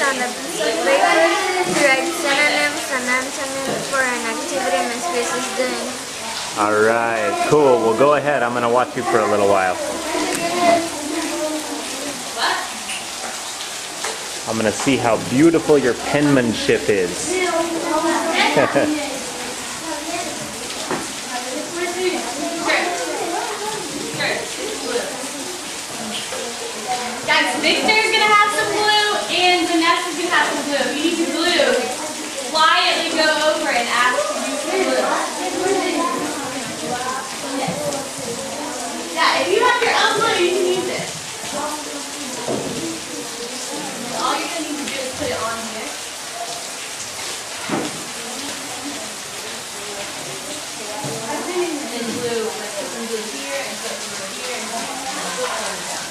on the piece of paper to write synonyms and antonyms for an activity Miss Grace is doing. Alright, cool. Well, go ahead. I'm going to watch you for a little while. I'm going to see how beautiful your penmanship is. Guys, Victor's going to have some glue and Vanessa's going to have some glue. If you need some glue, quietly go over and ask to use some glue. Yeah, if you have your own glue, you can use it. All you're going to need to do is put it on here. And then glue, like put some glue here and put some glue here and put some down.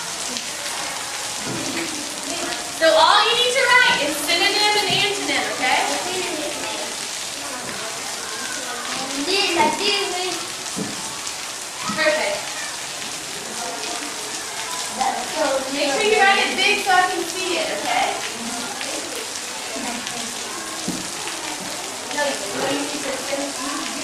So all you need to write is synonym and antonym, okay? Perfect. Make sure you write it big so I can see it, okay? No, you need to